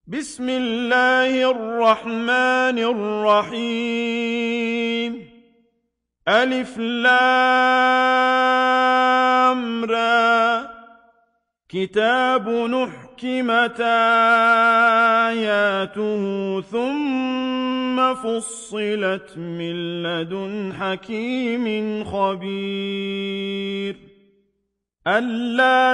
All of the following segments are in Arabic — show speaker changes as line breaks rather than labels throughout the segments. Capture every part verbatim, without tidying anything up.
بسم الله الرحمن الرحيم. ألف لام را. كتاب نحكمت آياته ثم فصلت من لدن حكيم خبير. ألا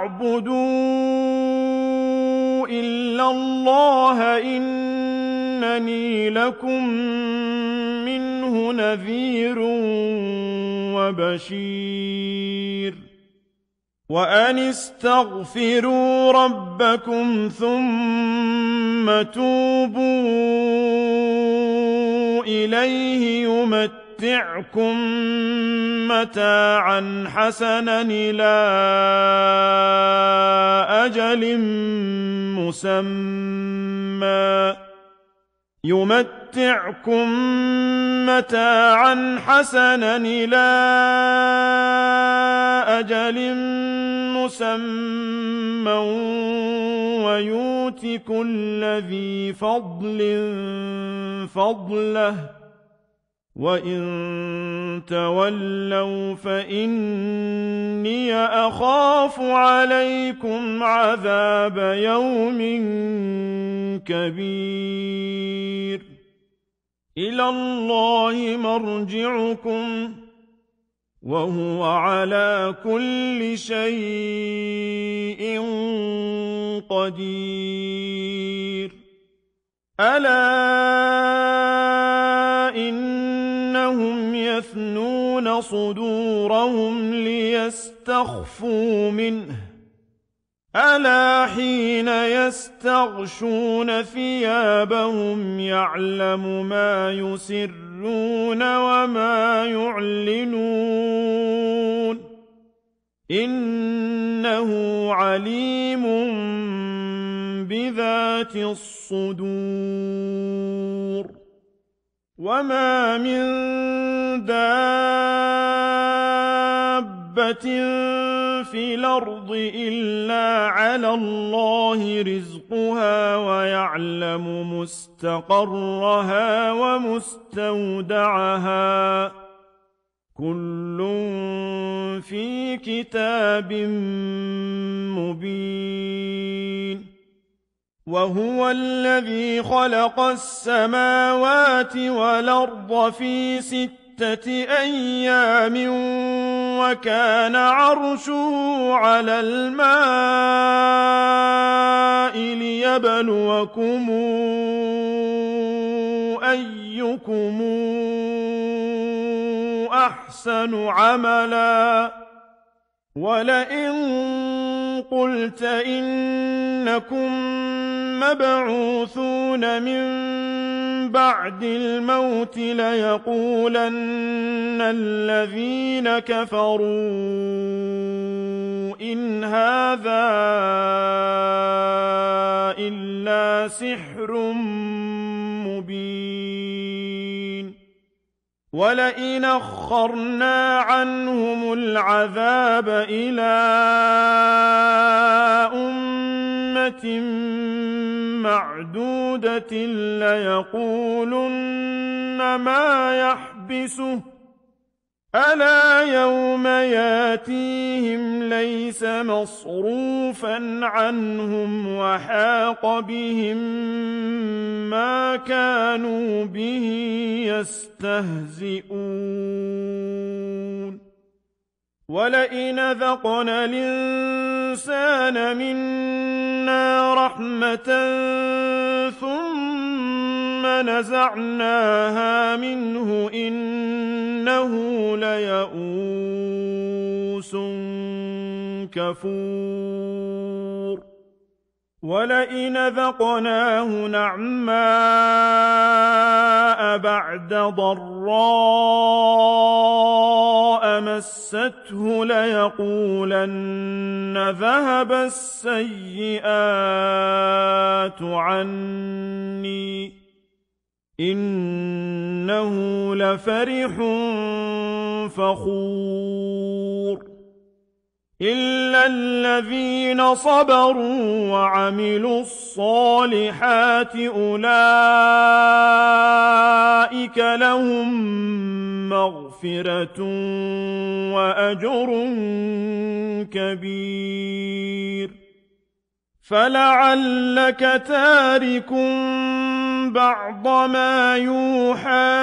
تعبدوا إلا الله إنني لكم منه نذير وبشير. وأن استغفروا ربكم ثم توبوا إليه يمتعكم متاعا حسنا إلى أجل مسمى يمتعكم متاعا حسنا إلى أجل مسمى ويؤت كل ذي فضل فضله وإن تولوا فإني أخاف عليكم عذاب يوم كبير. إلى الله مرجعكم وهو على كل شيء قدير. ألا إنهم يثنون صدورهم ليستخفوا منه ألا حين يستغشون ثيابهم يعلم ما يسرون وما يعلنون إنه عليم بذات الصدور. وما من دابة في الأرض إلا على الله رزقها ويعلم مستقرها ومستودعها كل في كتاب مبين. وهو الذي خلق السماوات والأرض في ستة أيام وكان عرشه على الماء ليبلوكم أيكم أحسن عملا. ولئن قلت إنكم مبعوثون من بعد الموت ليقولن الذين كفروا إن هذا إلا سحر مبين. ولئن أخرنا عنهم العذاب إلى أمة معدودة ليقولن ما يحبسه ألا يوم ياتيهم ليس مصروفا عنهم وحاق بهم ما كانوا به يستهزئون. ولئن ذقنا الإنسان منا رحمة ثم نزعناها منه إنه ليئوس كفور. ولئن ذقناه نعماء بعد ضراء مسته ليقولن ذهب السيئات عني إنه لفرح فخور. إلا الذين صبروا وعملوا الصالحات أولئك لهم مغفرة وأجر كبير فلعلك تارك بعض ما يوحى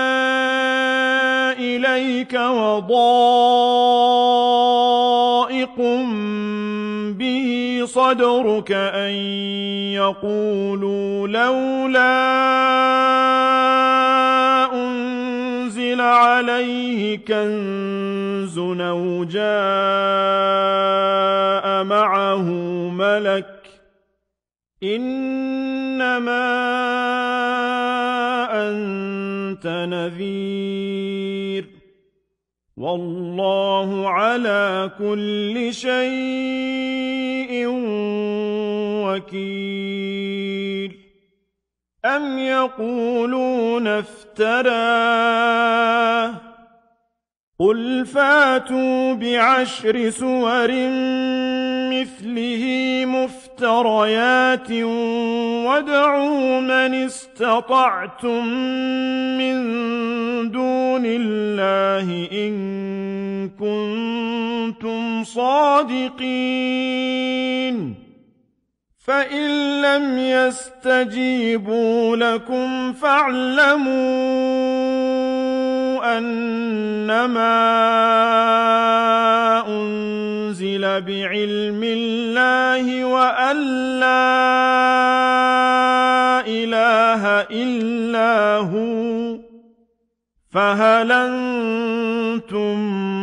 إليك وضائق به صدرك أن يقولوا لولا أنزل عليه كنز أو جاء معه ملك إنما أنت نذير والله على كل شيء وكيل أم يقولون افتراه قل فاتوا بعشر سور مثله مفتريات وادعوا من استطعتم من دون الله إن كنتم صادقين فإن لم يستجيبوا لكم فاعلموا أنما أنزل بعلم الله وأن لا إله إلا هو فهل أنتم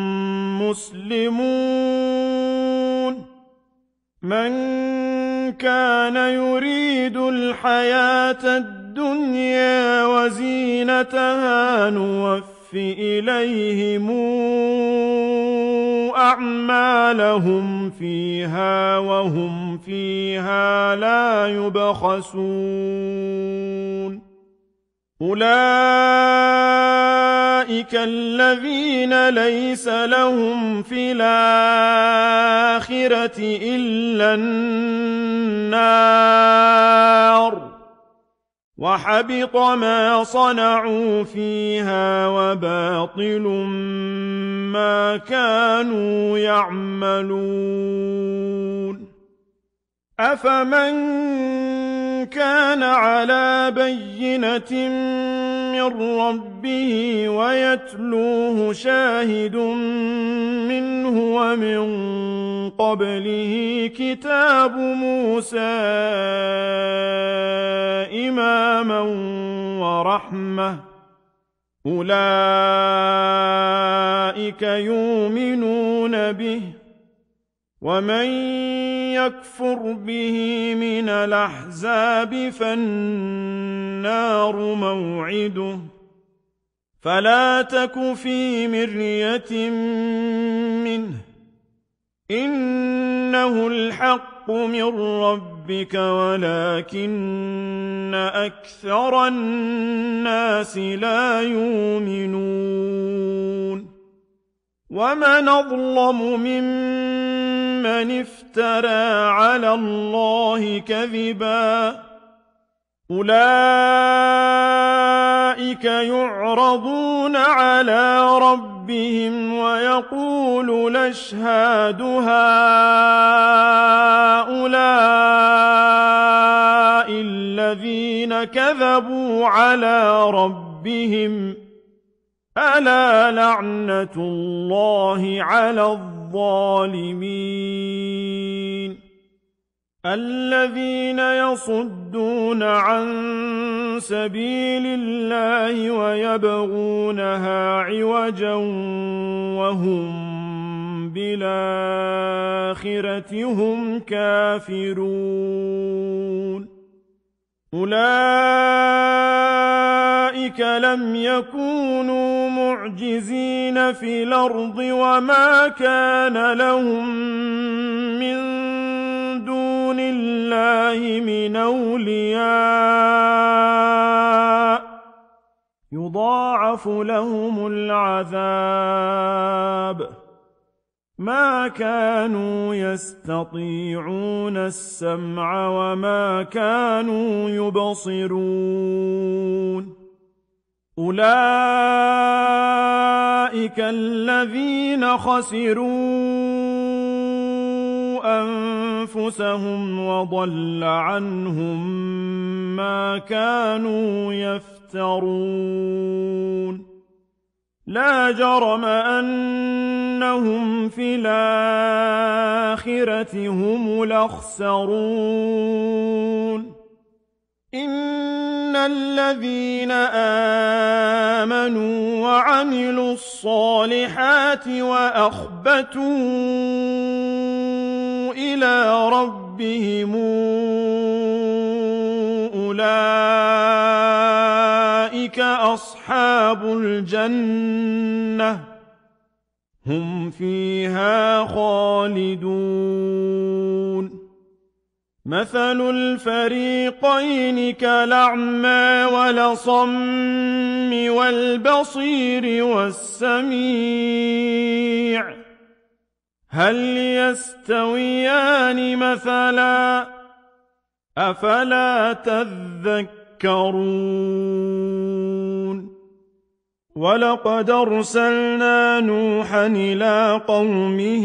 مسلمون من كان يريد الحياة الدنيا وزينتها نوف إليهم أعمالهم فيها وهم فيها لا يبخسون أولئك الذين ليس لهم في الآخرة إلا النار وحبط ما صنعوا فيها وباطل ما كانوا يعملون أفمن كان على بينة من ربه ويتلوه شاهد منه ومن قبله كتاب موسى إماما ورحمة أولئك يؤمنون به ومن يكفر به من الأحزاب فالنار موعده فلا تك في مرية منه إنه الحق من ربك ولكن أكثر الناس لا يؤمنون ومن أظلم ممن افترى على الله كذبا أولئك يعرضون على ربهم ويقول الأشهاد هؤلاء الذين كذبوا على ربهم ألا لعنة الله على الظالمين الذين يصدون عن سبيل الله ويبغونها عوجا وهم بالآخرة هم كافرون أولئك لم يكونوا معجزين في الأرض وما كان لهم من دون الله من أولياء يضاعف لهم العذاب مَا كَانُوا يَسْتَطِيعُونَ السَّمْعَ وَمَا كَانُوا يُبْصِرُونَ أُولَئِكَ الَّذِينَ خَسِرُوا أَنفُسَهُمْ وَضَلَّ عَنْهُم مَّا كَانُوا يَفْتَرُونَ لَا جَرَمَ أَنَّهُمْ فِي الْآخِرَةِ هُمُ الْأَخْسَرُونَ إِنَّ الَّذِينَ آمَنُوا وَعَمِلُوا الصَّالِحَاتِ وَأَخْبَتُوا إِلَىٰ رَبِّهِمْ أُولَٰئِكَ أَصْحَابُ الْجَنَّةِ ۖ هُمْ فِيهَا خَالِدُونَ مَثَلُ الْفَرِيقَيْنِ كَالْأَعْمَىٰ وَالْأَصَمِّ وَالْبَصِيرِ وَالسَّمِيعِ ۚ هَلْ يَسْتَوِيَانِ مَثَلًا ۚ أَفَلَا تَذَكَّرُونَ وَلَقَدْ أَرْسَلْنَا نُوحًا إِلَىٰ قَوْمِهِ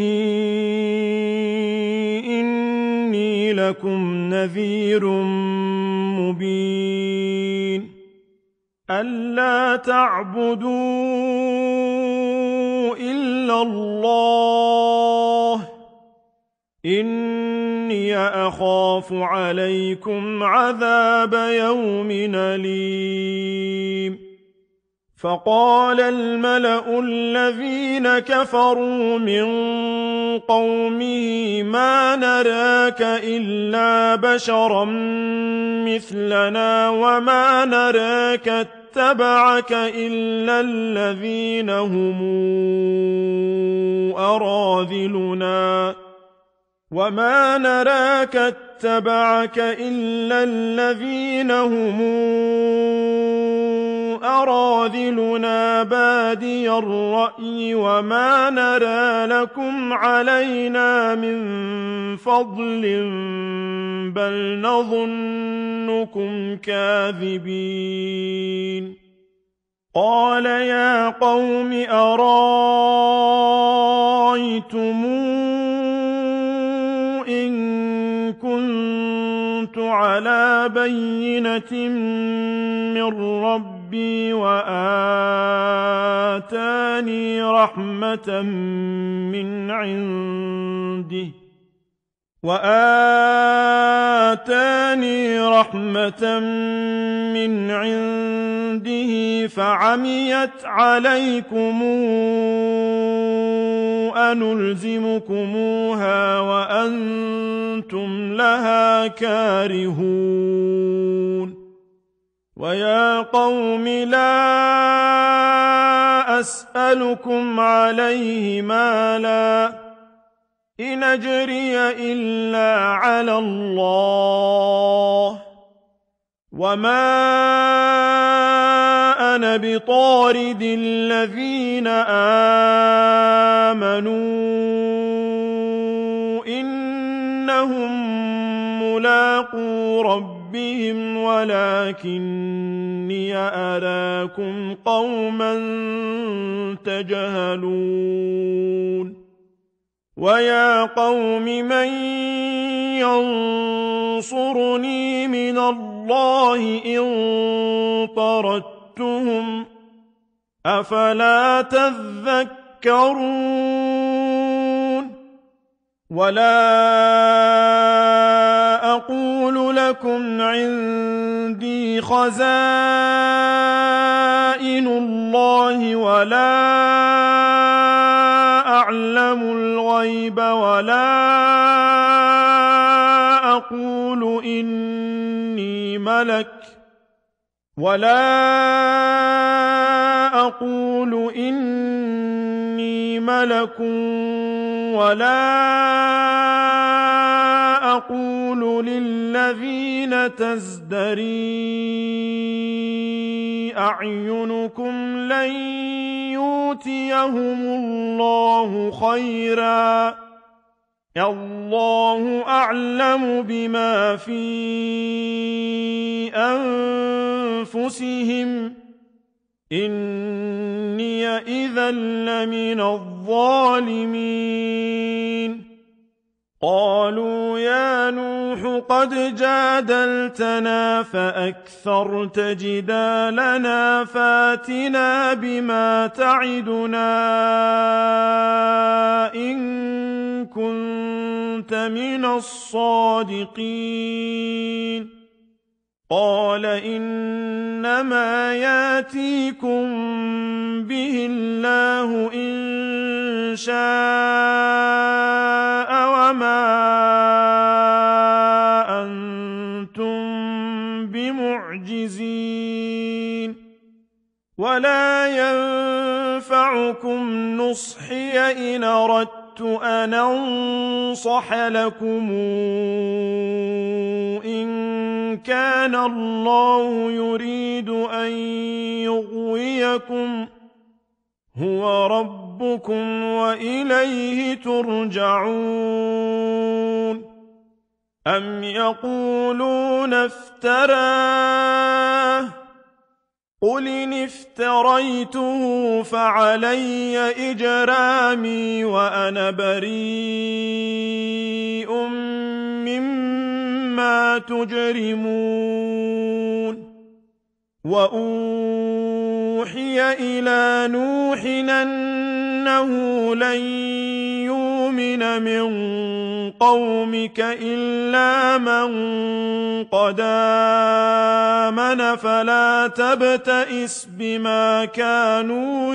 إِنِّي لَكُمْ نَذِيرٌ مُّبِينٌ أَلَّا تَعْبُدُوا إِلَّا اللَّهَ إِنِّي أَخَافُ عَلَيْكُمْ عَذَابَ يَوْمٍ أَلِيمٍ فَقَالَ الْمَلَأُ الَّذِينَ كَفَرُوا مِن قَوْمِهِ مَا نَرَاكَ إِلَّا بَشَرًا مِّثْلَنَا وَمَا نَرَاكَ اتَّبَعَكَ إِلَّا الَّذِينَ هُمْ أَرَاذِلُنَا وَمَا نَرَاكَ اتَّبَعَكَ إِلَّا الَّذِينَ هُمْ أَرَاذِلُنَا بَادِيَ الرَّأْيِ وَمَا نَرَىٰ لَكُمْ عَلَيْنَا مِن فَضْلٍ بَلْ نَظُنُّكُمْ كَاذِبِينَ قَالَ يَا قَوْمِ أَرَأَيْتُمْ إِن كُنتُ عَلَىٰ بَيِّنَةٍ مِّن رَّبِّي وَآتَانِي رَحْمَةً مِّنْ عِندِهِ وَآتَانِي رَحْمَةً مِّنْ عِندِهِ فَعَمِيَتْ عَلَيْكُمْ أَنُلْزِمُكُمُوهَا وَأَنتُمْ لَهَا كَارِهُونَ وَيَا قَوْمِ لَا أَسْأَلُكُمْ عَلَيْهِ مَالًا إِنْ أَجْرِيَ إِلَّا عَلَى اللَّهِ وَمَا أَنَا بِطَارِدِ الَّذِينَ آمَنُوا إِنَّهُم مُّلَاقُو رَبِّهِمْ وَلَٰكِنِّي أَرَاكُمْ قَوْمًا تَجْهَلُونَ وَيَا قَوْمِ مَن يَنصُرُنِي مِنَ اللَّهِ إِن طَرَدتُّهُمْ ۚ أَفَلَا تَذَكَّرُونَ وَلَا أَقُولُ لَكُمْ عِندِي خَزَائِنُ اللَّهِ وَلَا أَعْلَمُ الْغَيْبَ وَلَا أَقُولُ إِنِّي مَلَكٌ وَلَا أَقُولُ إِنِّي مَلَكٌ وَلَا أَقُولُ نقول للذين تزدري أعينكم لن يؤتيهم الله خيرا الله أعلم بما في أنفسهم إني إذا لمن الظالمين قالوا يا نوح قد جادلتنا فأكثرت جدالنا فاتنا بما تعدنا إن كنت من الصادقين قال إنما ياتيكم به الله إن شاء وما أنتم بمعجزين ولا ينفعكم نصحي إن أردت أن أنصح لكم إن كان الله يريد أن يغويكم هو ربكم وإليه ترجعون أم يقولون افتراه قل إن افتريته فعلي إجرامي وأنا بريء مما تجرمون وأوحي إلى نوح أنه لن يؤمن من قومك إلا من قد آمن فلا تبتئس بما كانوا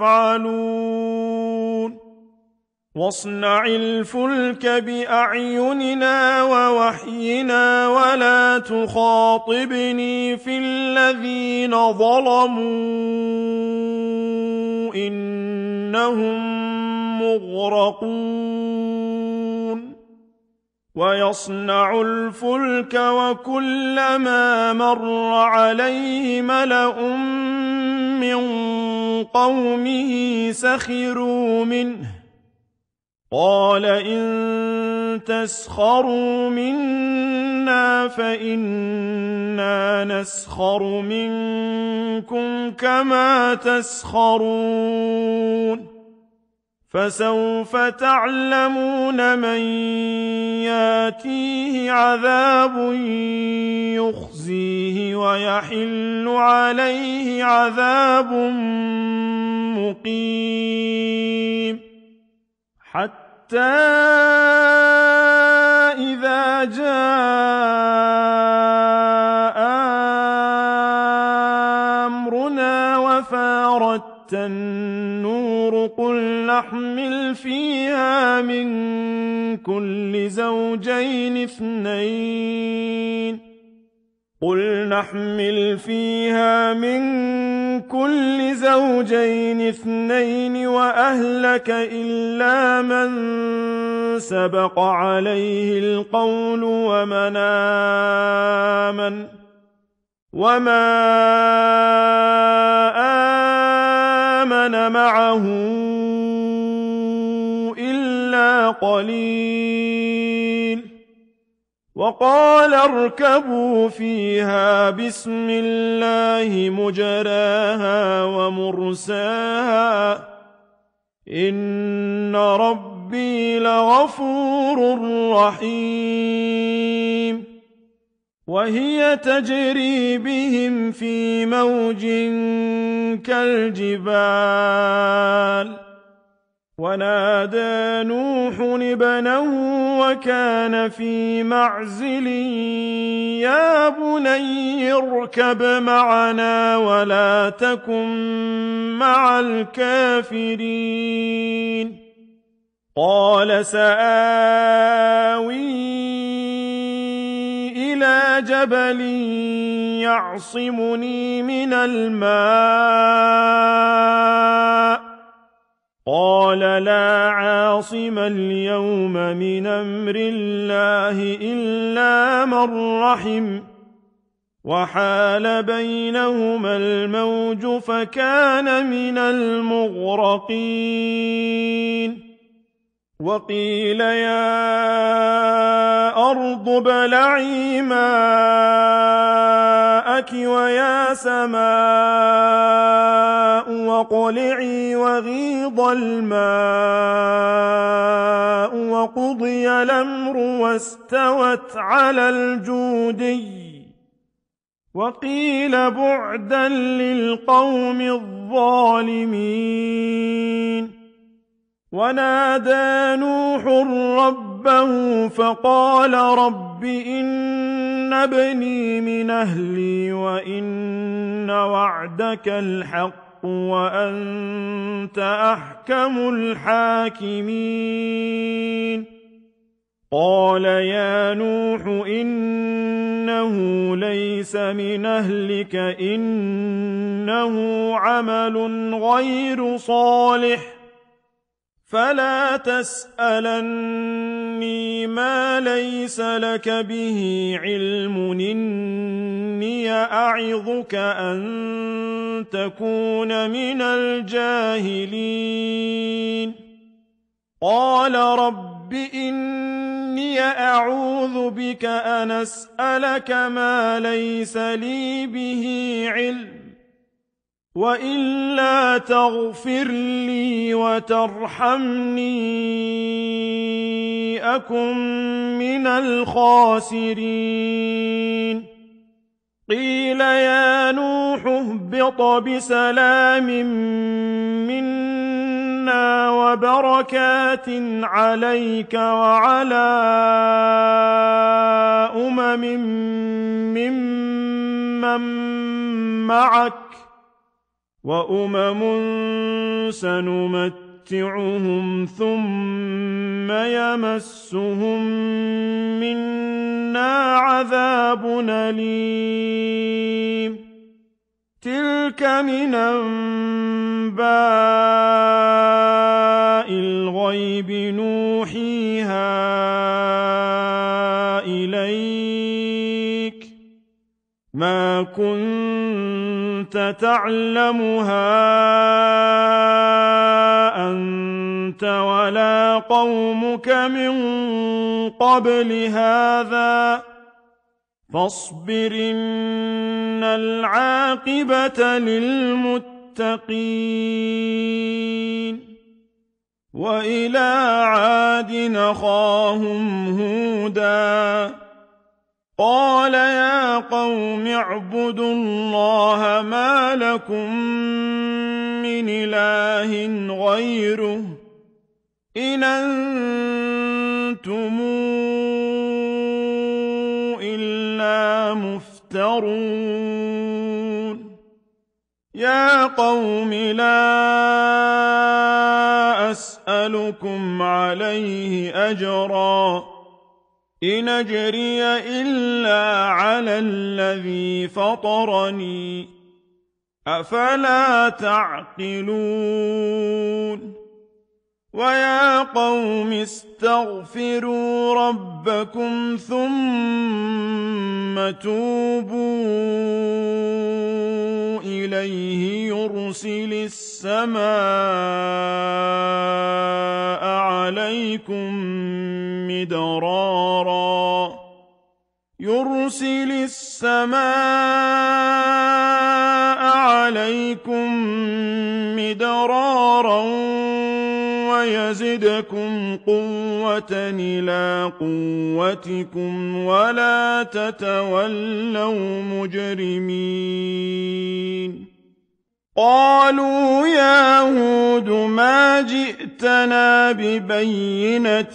يفعلون واصنع الفلك بأعيننا ووحينا ولا تخاطبني في الذين ظلموا إنهم مغرقون ويصنع الفلك وكلما مر عليه ملأ من قومه سخروا منه قال إن تسخروا منا فإنا نسخر منكم كما تسخرون فسوف تعلمون من ياتيه عذاب يخزيه ويحل عليه عذاب مقيم حتى إذا جاء أمرنا وفارت النور قل نحمل فيها من كل زوجين اثنين قل نحمل فيها من كل زوجين اثنين وأهلك إلا من سبق عليه القول ومن آمن وما آمن معه إلا قليل وقال اركبوا فيها بسم الله مجراها ومرساها إن ربي لغفور رحيم وهي تجري بهم في موج كالجبال ونادى نوح ابنه وكان في معزل يا بني اركب معنا ولا تكن مع الكافرين قال سآوي إلى جبل يعصمني من الماء قال لا عاصم اليوم من أمر الله إلا من رحم وحال بينهما الموج فكان من المغرقين وقيل يا أرض ابلعي ماءك ويا سماء واقلعي وغيض الماء وقضي الأمر واستوت على الجودي وقيل بعدا للقوم الظالمين ونادى نوح ربه فقال رب إن ابني من أهلي وإن وعدك الحق وأنت أحكم الحاكمين قال يا نوح إنه ليس من أهلك إنه عمل غير صالح فلا تسألني ما ليس لك به علم إني أعظك أن تكون من الجاهلين قال رب إني أعوذ بك أن أسألك ما ليس لي به علم وإلا تغفر لي وترحمني أكن من الخاسرين قيل يا نوح اهبط بسلام منا وبركات عليك وعلى أمم ممن معك وأمم سنمتعهم ثم يمسهم منا عذاب أليم تلك من أنباء الغيب نوحيها إليك ما كنت تعلمها أنت ولا قومك من قبل هذا فاصبر إن العاقبة للمتقين وإلى عاد أخاهم هودا قال يا قوم اعبدوا الله ما لكم من إله غيره إن أنتم إلا مفترون يا قوم لا أسألكم عليه أجرا إن أجري إلا على الذي فطرني أفلا تعقلون ويا قوم استغفروا ربكم ثم توبوا إليه يرسل السماء عليكم مدرارا يرسل السماء عليكم مدرارا ويزدكم قوة إلى قوتكم ولا تتولوا مجرمين قالوا يا هود ما جئتنا ببينة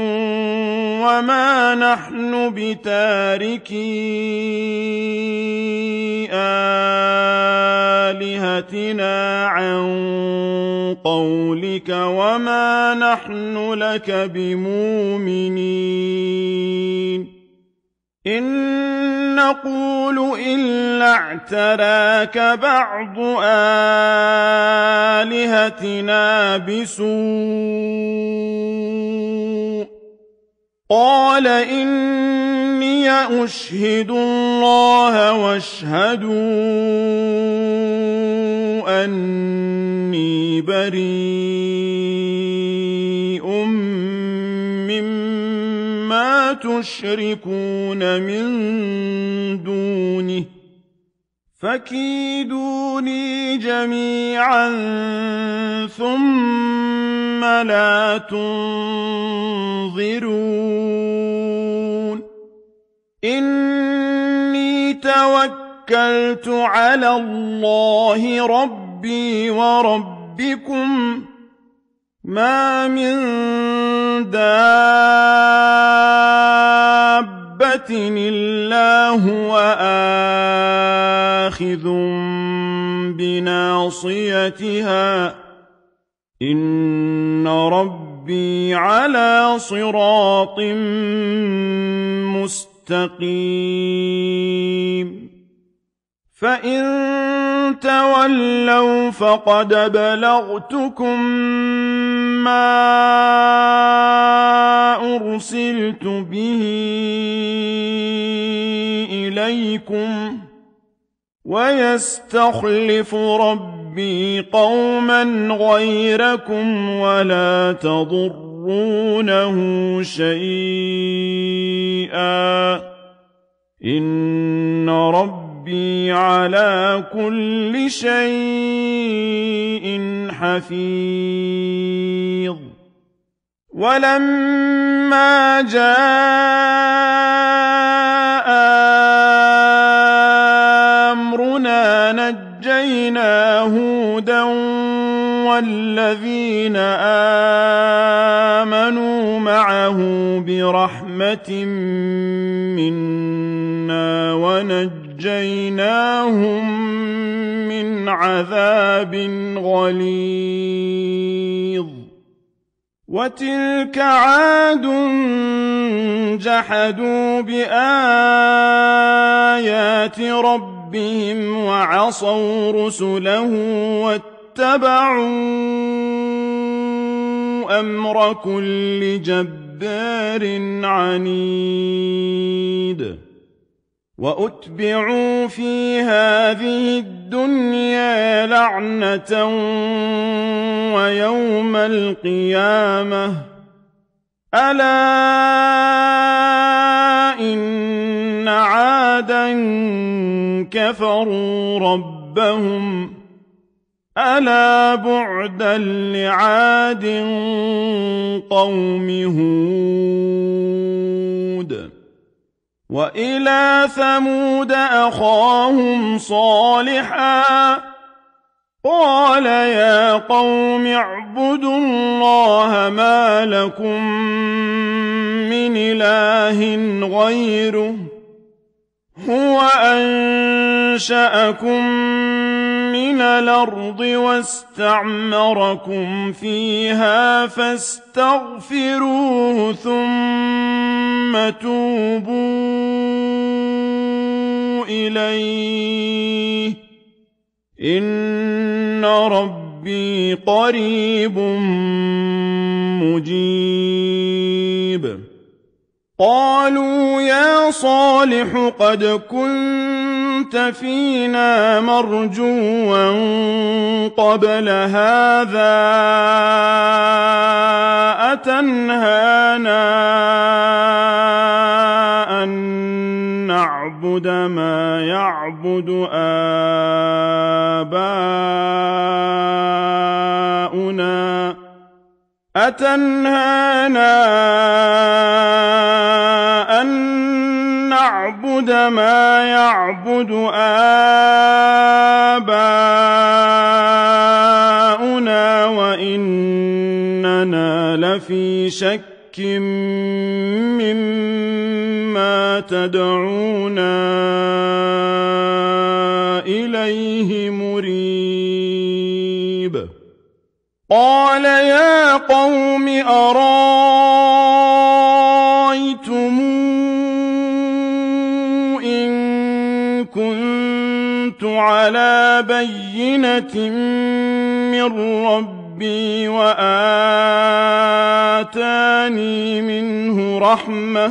وما نحن بتاركي آلهتنا عن قولك وما نحن لك بمؤمنين إن نقول إلا اعتراك بعض آلهتنا بسوء قال إني أشهد الله واشهدوا أني بريء مما تشركون من دونه فكيدوني جميعا ثم لا تنظرون إني توكلت على الله ربي وربكم ما من دابة إلا هو آخذ بناصيتها إن ربي على صراط مستقيم فإن تولوا فقد بلغتكم ما أرسلت به إليكم ويستخلف ربي قوما غيركم ولا تضرونه شيئا إن ربي على كل شيء حفيظ ولما جاء أمرنا نجينا هودا والذين آمنوا معه برحمة منا ونجيناهم من عذاب غليظ وتلك عاد جحدوا بآيات ربهم وعصوا رسله واتبعوا أمر كل جبار عنيد وأتبعوا في هذه الدنيا لعنة ويوم القيامة ألا إن عادا كفروا ربهم ألا بعدا لعاد قوم هود وإلى ثمود أخاهم صالحا قال يا قوم اعبدوا الله ما لكم من إله غيره هو أنشأكم من الأرض واستعمركم فيها فاستغفروه ثم توبوا إليه إن ربي قريب مجيب قالوا يا صالح قد كنت فينا مرجوا قبل هذا أتنهانا أن نعبد ما يعبد آباؤنا أتنهانا أن نعبد ما يعبد آباؤنا وإننا لفي شك مما تدعونا إليه مريب قال يا قوم أرايتم إن كنت على بينة من ربي وآتاني منه رحمة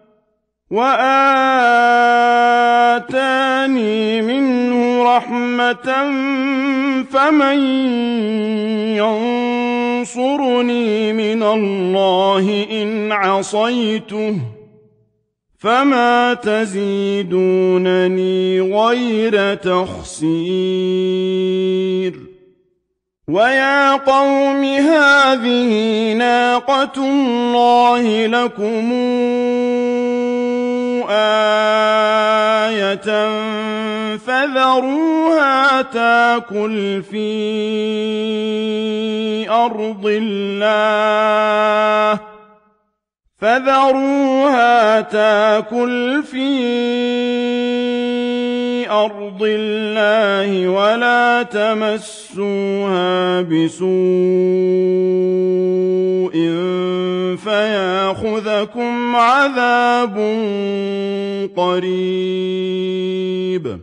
وآتاني منه رحمة فمن ينصرني من الله إن عصيته فما تزيدونني غير تخسير ويا قوم هذه ناقة الله لكم آية فذروها تاكل في أرض الله فذروها تاكل في أرض الله ولا تمسوها بسوء فياخذكم عذاب قريب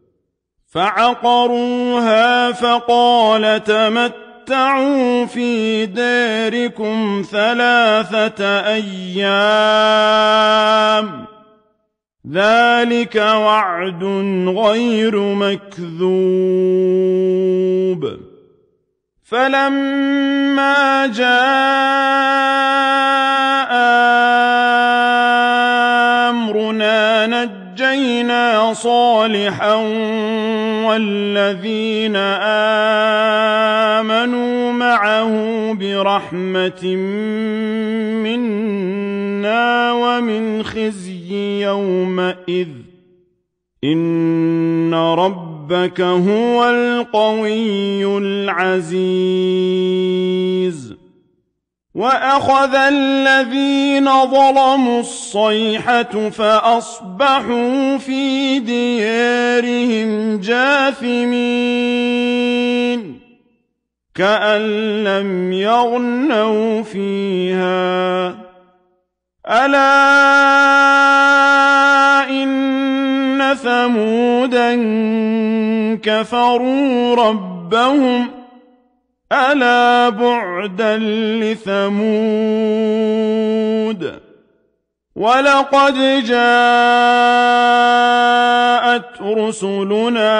فعقروها فقال تمتعوا في داركم ثلاثة أيام ذلك وعد غير مكذوب فلما جاء أمرنا نجينا صالحا والذين آمنوا معه برحمة منا ومن خزي يومئذ إن ربك هو القوي العزيز وأخذ الذين ظلموا الصيحة فأصبحوا في ديارهم جاثمين كأن لم يغنوا فيها ألا إن ثمودا كفروا ربهم ألا بعدا لثمود ولقد جاءت رسلنا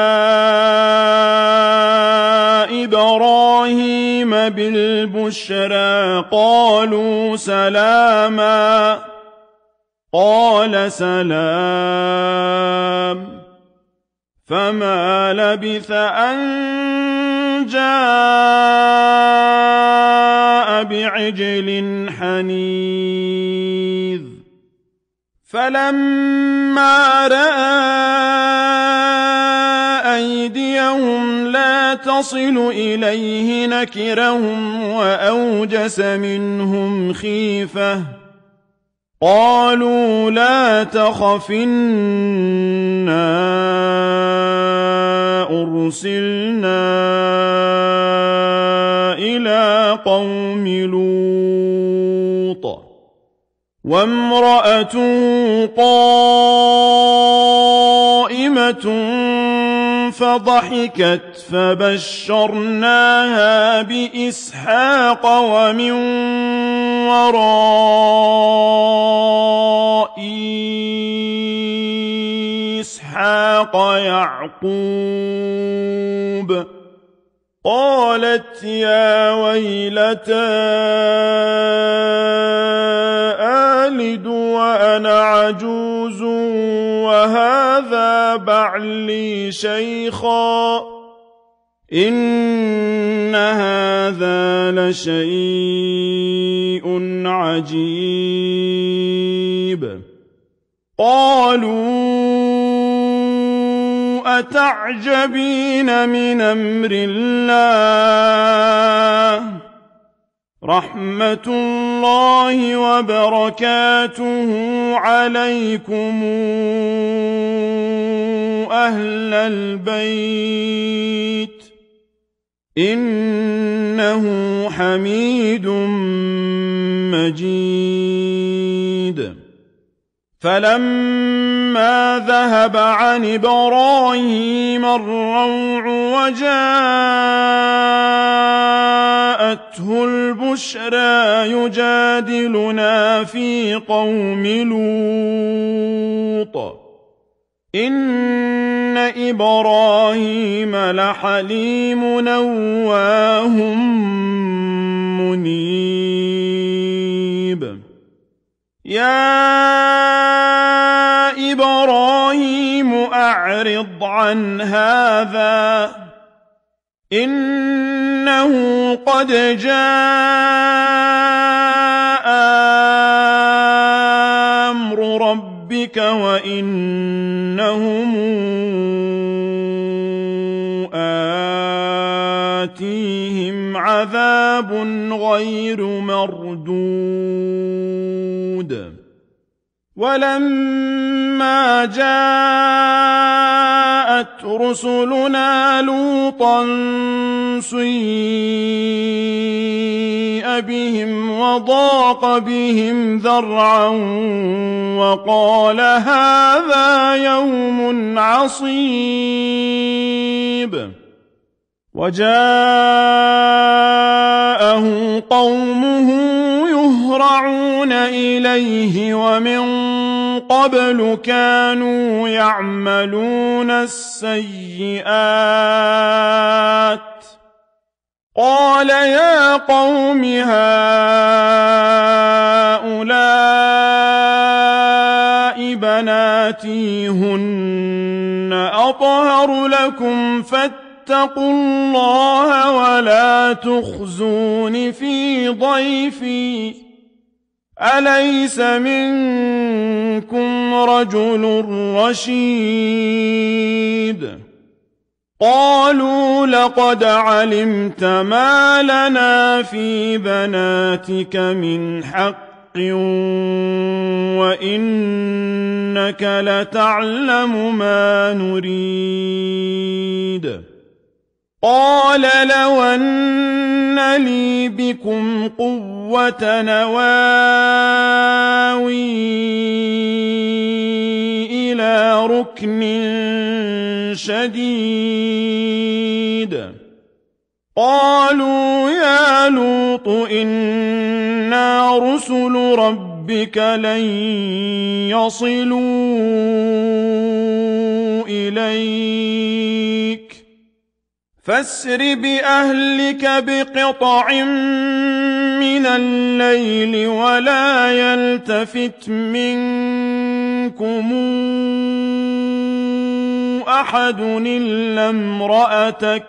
إبراهيم بالبشرى قالوا سلاما قال سلام فما لبث أن جاء بعجل حنيذ فلما رأى أيديهم لا تصل إليه نكرهم وأوجس منهم خيفة قالوا لا تخف إنا أرسلنا إلى قوم لوط وامرأته قائمة فضحكت فبشرناها بإسحاق ومن وراء إسحاق يعقوب قالت يا ويلتى آلد وأنا عجوز وهذا بعلي شيخا إن هذا لشيء عجيب قالوا أتعجبين من أمر الله رحمة الله وبركاته عليكم أهل البيت إنه حميد مجيد فلما فلما ذهب عن إبراهيم الروع وجاءته البشرى يجادلنا في قوم لوط إن إبراهيم لحليم أواه منيب يا إبراهيم أعرض عن هذا إنه قد جاء أمر ربك وإنهم آتيهم عذاب غير مردود ولما جاءت رسلنا لوطا سيء بهم وضاق بهم ذرعا وقال هذا يوم عصيب وجاءه قومه يهرعون إليه ومن قبل كانوا يعملون السيئات قال يا قوم هؤلاء بناتي هن أطهر لكم فاتقوا الله ولا تخزون في ضيفي أليس منكم رجل رشيد قالوا لقد علمت ما لنا في بناتك من حق وإنك لتعلم ما نريد قال لو أن لي بكم قوة نواوي إلى ركن شديد قالوا يا لوط إنا رسل ربك لن يصلوا إليك فاسر بأهلك بقطع من الليل ولا يلتفت منكم أحد إلا امرأتك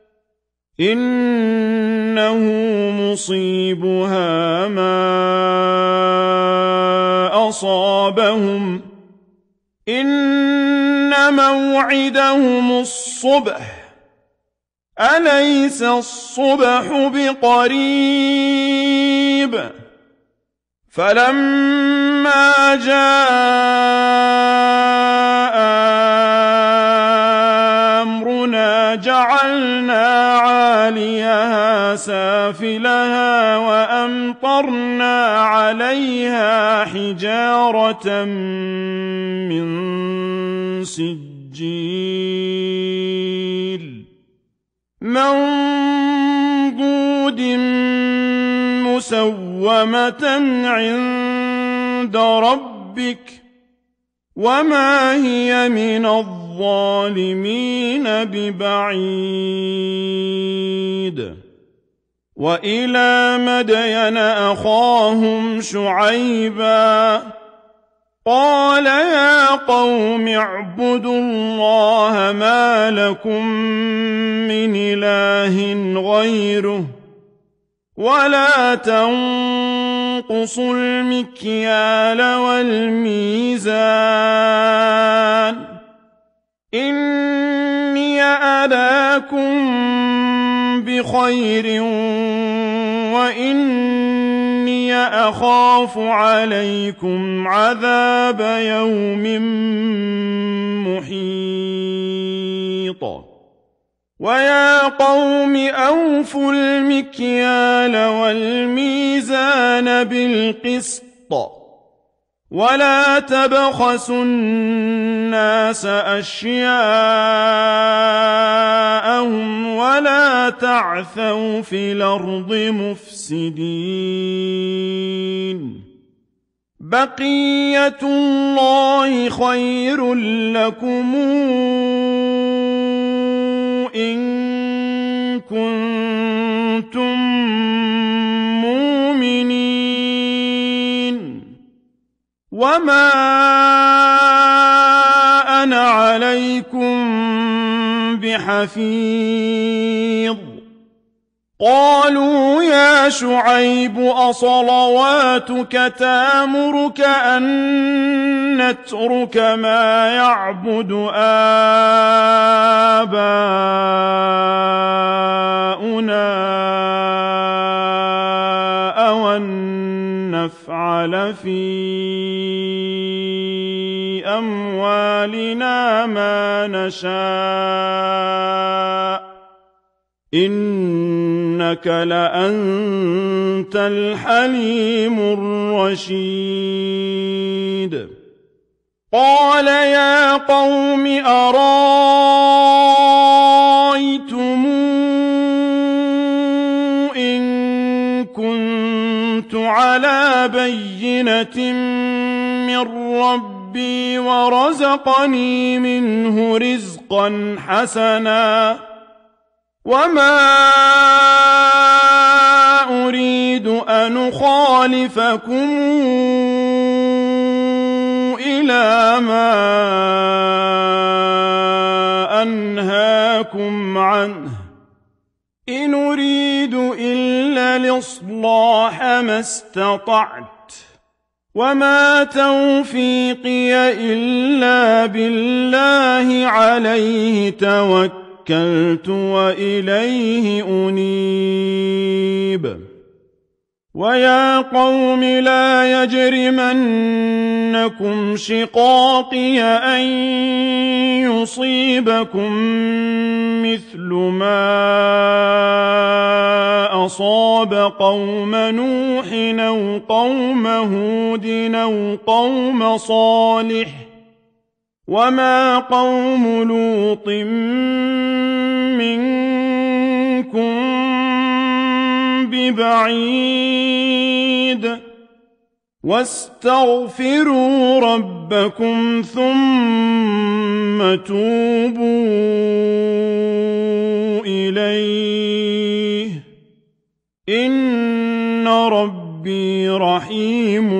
إنه مصيبها ما أصابهم إن موعدهم الصبح أليس الصبح بقريب فلما جاء أمرنا جعلنا عاليها سافلها وأمطرنا عليها حجارة من سجيل منضود مسومة عند ربك وما هي من الظالمين ببعيد وإلى مدين أخاهم شعيبا قال يا قوم اعبدوا الله ما لكم من إله غيره ولا تنقصوا المكيال والميزان إني أراكم بخير وإني أخاف عليكم عذاب يوم محيط ويا قوم أوفوا المكيال والميزان بالقسط ولا تبخسوا الناس أشياءهم ولا تعثوا في الأرض مفسدين بقية الله خير لكم إن كنتم مؤمنين وما أنا عليكم بحفيظ قالوا يا شعيب أصلواتك تأمرك أن نترك ما يعبد آباؤنا أو أن نفعل في أموالنا ما نشاء إنك لأنت الحليم الرشيد قال يا قوم أرايتم إن كنت على بينة من ربي ورزقني منه رزقا حسنا وما أريد أن أخالفكم إلى ما أنهاكم عنه إن أريد إلا الإصلاح ما استطعت وما توفيقي إلا بالله عليه توكلت توكلت وإليه أنيب ويا قوم لا يجرمنكم شقاقي أن يصيبكم مثل ما أصاب قوم نوح أو قوم هود أو قوم صالح وما قوم لوط منكم ببعيد واستغفروا ربكم ثم توبوا إليه إن ربي رحيم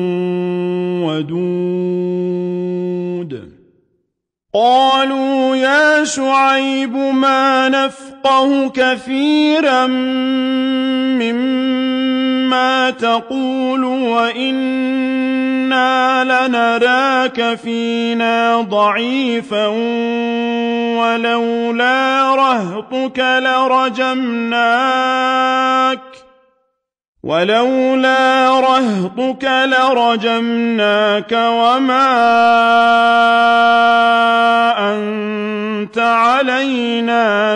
ودود قالوا يا شعيب ما نفقه كثيرا مما تقول وإنا لنراك فينا ضعيفا ولولا رهطك لرجمناك ولولا رهطك لرجمناك وما أنت علينا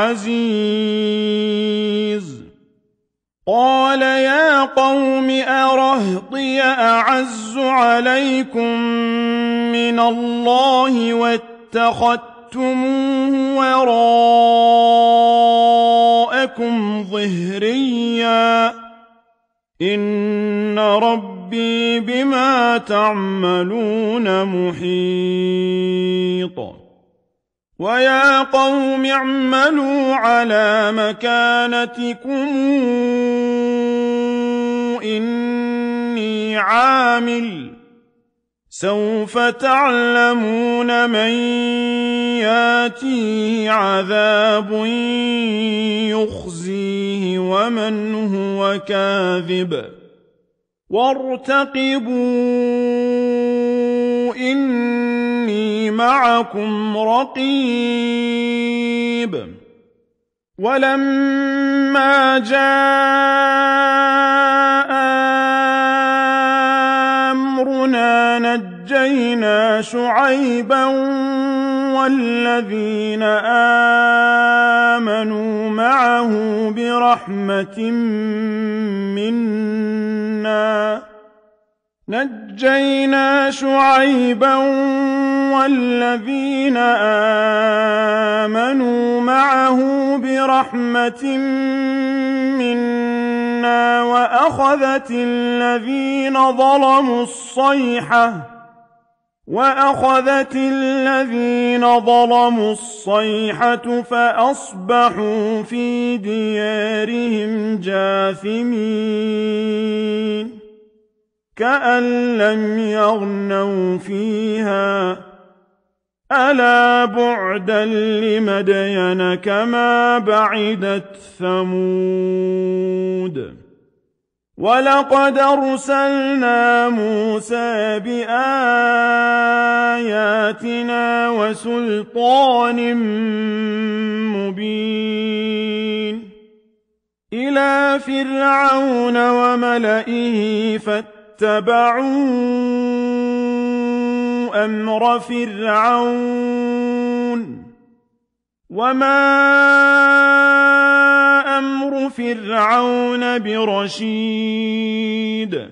بعزيز قال يا قوم أرهطي أعز عليكم من الله واتخذتموه وراءكم ظهريا إن ربي بما تعملون محيط ويا قوم اعملوا على مكانتكم إني عامل سوف تعلمون من ياتيه عذاب يخزيه ومن هو كاذب وارتقبوا إني معكم رقيب ولما جاء أمرنا نجينا شعيبا والذين آمنوا معه برحمة منا نجينا شعيبا والذين آمنوا معه برحمة منا وأخذت الذين ظلموا الصيحة وأخذت الذين ظلموا الصيحة فأصبحوا في ديارهم جاثمين كأن لم يغنوا فيها ألا بعدا لمدين كما بعدت ثمود ولقد أرسلنا موسى بآياتنا وسلطان مبين إلى فرعون وملئه فاتبعوا أمر فرعون وما أمر فرعون برشيد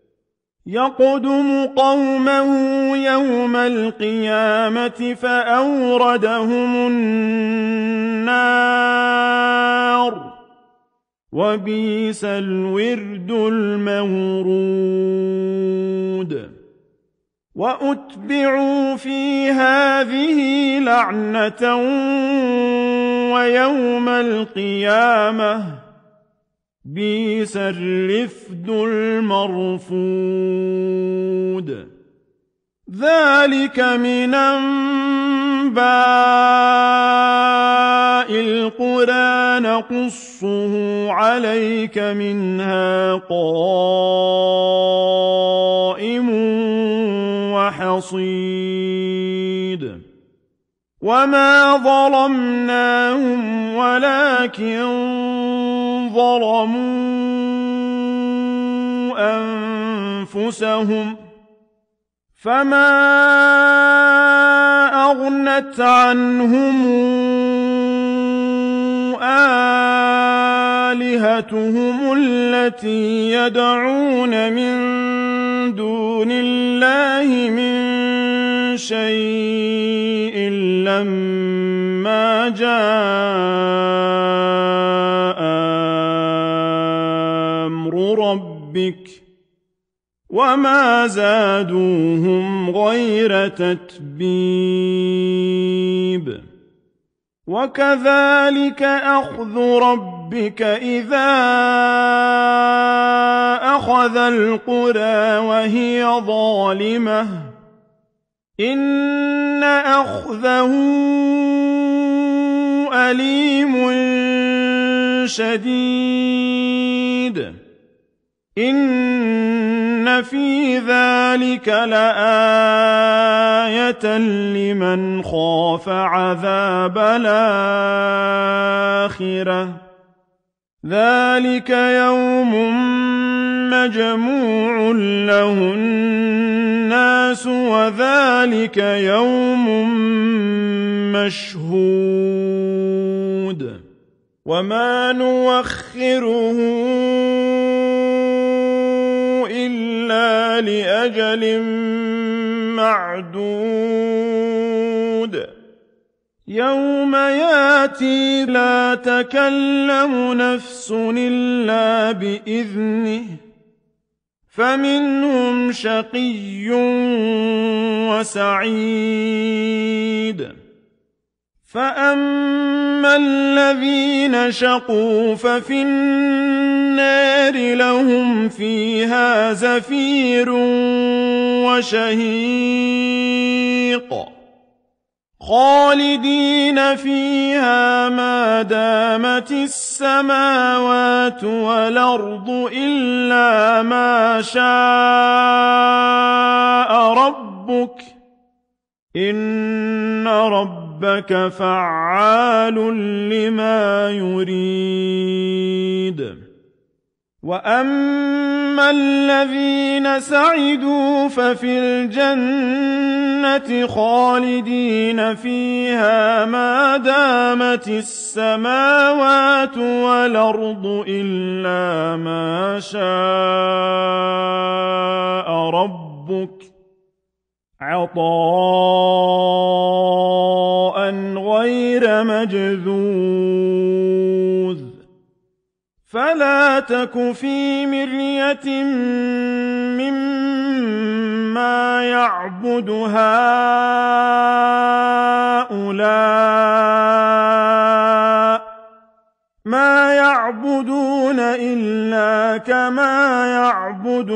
يقدم قومه يوم القيامة فأوردهم النار وبئس الورد المورود وأتبعوا في هذه لعنة ويوم القيامة بئس الرفد المرفود ذلك من أنباء القرى نقصه عليك منها قائم وحصيد وما ظلمناهم ولكن ظلموا أنفسهم فما أغنت عنهم آلهتهم التي يدعون من دون الله من شيء لما جاء أمر ربك وما زادوهم غير تتبيب وكذلك أخذ ربك إذا أخذ القرى وهي ظالمة إن أخذه أليم شديد إن في ذلك لآية لمن خاف عذاب الآخرة ذلك يوم مجموع له الناس وذلك يوم مشهود وما نوخره إلا لأجل معدود يوم ياتي لا تكلم نفس إلا بإذنه فمنهم شقي وسعيد فأما الذين شقوا ففي النار لهم فيها زفير وشهيق خالدين فيها ما دامت السماوات والأرض إلا ما شاء ربك إن ربك فعال لما يريد وَأَمَّا الَّذِينَ سَعِدُوا فَفِي الْجَنَّةِ خَالِدِينَ فِيهَا مَا دَامَتِ السَّمَاوَاتُ وَالْأَرْضُ إِلَّا مَا شَاءَ رَبُّكَ عَطَاءً غَيْرَ مَجْذُوذٍ فَلَا تَكُ فِي مِرْيَةٍ مِّمَّا يَعْبُدُ هَٰؤُلَاءِ ۚ مَا يَعْبُدُونَ إِلَّا كَمَا يَعْبُدُ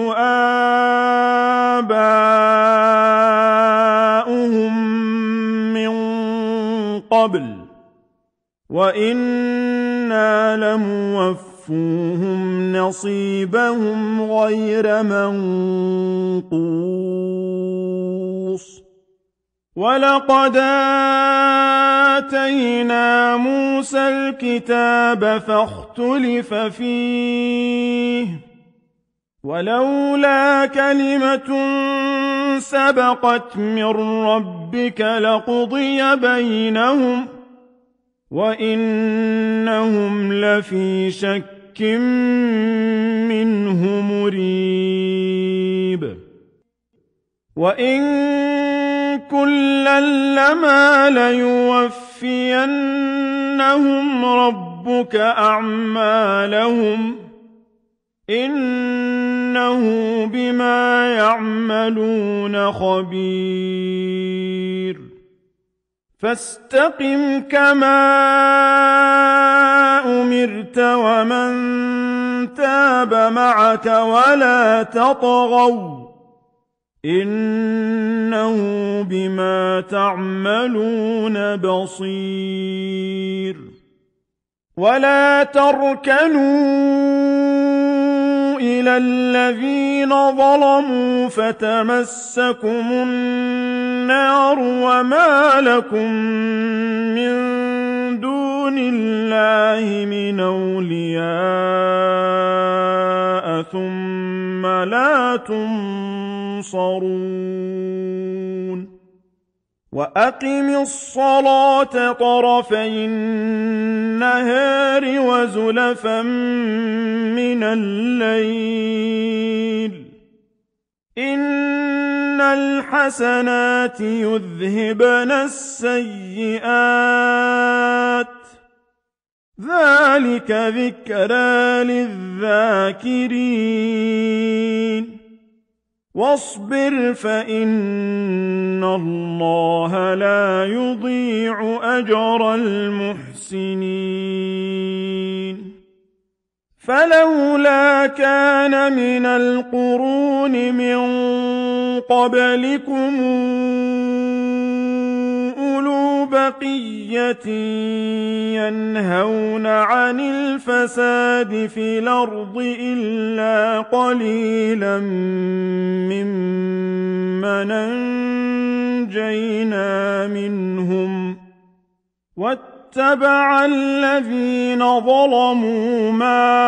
آبَاؤُهُم مِّن قَبْلُ ۚ وَإِنَّا لَمُوَفُّوهُمْ نَصِيبَهُمْ غَيْرَ مَنقُوصٍ وَلَقَدْ آتَيْنَا مُوسَى الْكِتَابَ فَاخْتُلِفَ فِيهِ ۚ وَلَوْلَا كَلِمَةٌ سَبَقَتْ مِن رَّبِّكَ لَقُضِيَ بَيْنَهُمْ ۚ وَإِنَّهُمْ لَفِي شَكٍّ مِّنْهُ مُرِيبٍ وَإِن كُلًّا لَّمَّا لَيُوَفِّيَنَّهُمْ رَبُّكَ أَعْمَالَهُمْ ۚ إِنَّهُ بِمَا يَعْمَلُونَ خَبِيرٌ فَاسْتَقِمْ كَمَا أُمِرْتَ وَمَن تَابَ مَعَكَ وَلَا تَطْغَوْا ۚ إِنَّهُ بِمَا تَعْمَلُونَ بَصِيرٌ وَلَا تَرْكَنُوا إِلَى الَّذِينَ ظَلَمُوا فَتَمَسَّكُمُ النَّارُ وَمَا لَكُم مِّن دُونِ اللَّهِ مِنْ أَوْلِيَاءَ ثُمَّ لَا تُنصَرُونَ وَأَقِمِ الصَّلَاةَ طَرَفَيِ النَّهَارِ وَزُلَفًا مِّنَ اللَّيْلِ ۚ إِنَّ الْحَسَنَاتِ يُذْهِبْنَ السَّيِّئَاتِ ۚ ذَٰلِكَ ذِكْرَىٰ لِلذَّاكِرِينَ وَاصْبِرْ فَإِنَّ اللَّهَ لَا يُضِيعُ أَجْرَ الْمُحْسِنِينَ فَلَوْلَا كَانَ مِنَ الْقُرُونِ مِن قَبْلِكُمْ أُولُو بَقِيَّةٍ يَنْهَوْنَ عَنِ الْفَسَادِ فِي الْأَرْضِ إِلَّا قَلِيلًا مِّمَّنْ أَنجَيْنَا مِنْهُمْ ۗ وَاتَّبَعَ الَّذِينَ ظَلَمُوا مَا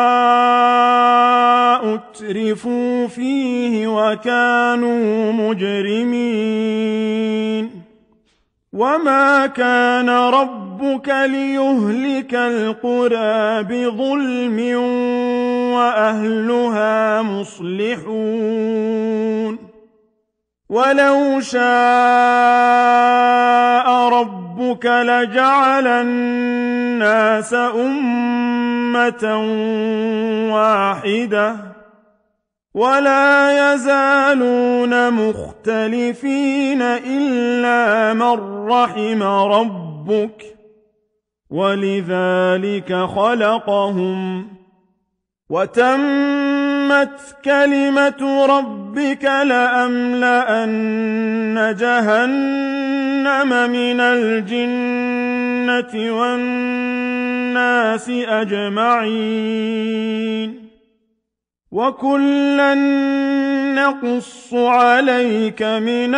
أُتْرِفُوا فِيهِ وَكَانُوا مُجْرِمِينَ وَمَا كَانَ رَبُّكَ لِيُهْلِكَ الْقُرَىٰ بِظُلْمٍ وَأَهْلُهَا مُصْلِحُونَ وَلَوْ شَاءَ رَبُّكَ لَجَعَلَ النَّاسَ أُمَّةً وَاحِدَةً وَلَا يَزَالُونَ مُخْتَلِفِينَ إِلَّا مَن رَّحِمَ رَبُّكَ ۚ وَلِذَٰلِكَ خَلَقَهُمْ ۗ وَتَمَّتْ كَلِمَةُ رَبِّكَ لَأَمْلَأَنَّ جَهَنَّمَ مِنَ الْجِنَّةِ وَالنَّاسِ أَجْمَعِينَ وَكُلًّا نَّقُصُّ عَلَيْكَ مِنْ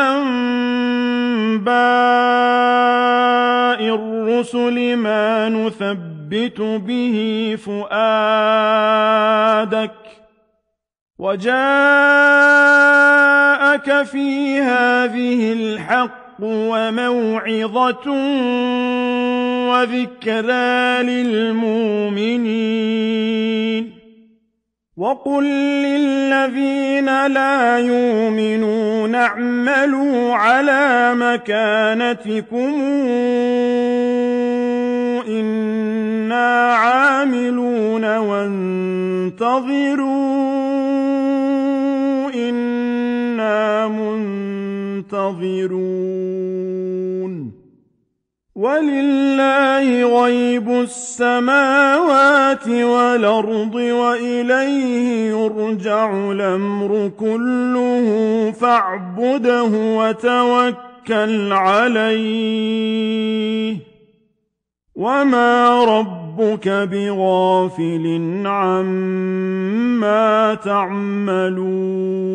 أَنبَاءِ الرُّسُلِ مَا نُثَبِّتُ بِهِ فُؤَادَكَ وجاءك في هذه الحق وموعظة وذكرى للمؤمنين وقل للذين لا يؤمنون اعملوا على مكانتكم إنا عاملون وانتظروا إنا منتظرون ولله غيب السماوات والأرض وإليه يرجع الأمر كله فاعبده وتوكل عليه وما ربك بغافل عما تعملون